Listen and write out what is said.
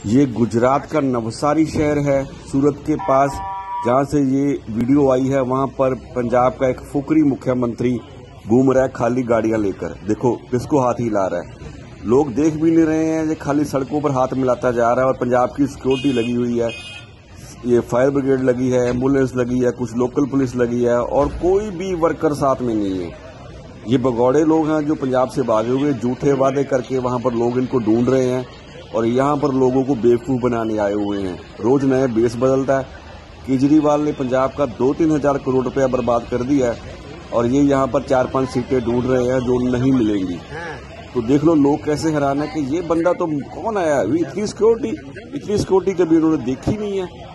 ये गुजरात का नवसारी शहर है सूरत के पास, जहां से ये वीडियो आई है। वहां पर पंजाब का एक फुकरी मुख्यमंत्री घूम रहा है खाली गाड़ियां लेकर। देखो किसको हाथ हिला रहा है, लोग देख भी नहीं रहे हैं। ये खाली सड़कों पर हाथ मिलाता जा रहा है। और पंजाब की सिक्योरिटी लगी हुई है, ये फायर ब्रिगेड लगी है, एम्बुलेंस लगी है, कुछ लोकल पुलिस लगी है, और कोई भी वर्कर साथ में नहीं है। ये भगौड़े लोग हैं जो पंजाब से भागे हुए, झूठे वादे करके वहां पर लोग इनको ढूंढ रहे हैं और यहाँ पर लोगों को बेवकूफ बनाने आए हुए हैं। रोज नया बेस बदलता है। केजरीवाल ने पंजाब का 2-3 हजार करोड़ रुपया बर्बाद कर दिया है और ये यहाँ पर 4-5 सीटें ढूंढ रहे हैं जो नहीं मिलेंगी। तो देख लो लोग कैसे हैरान है कि ये बंदा तो कौन आया है, इतनी सिक्योरिटी कभी इन्होंने देखी नहीं है।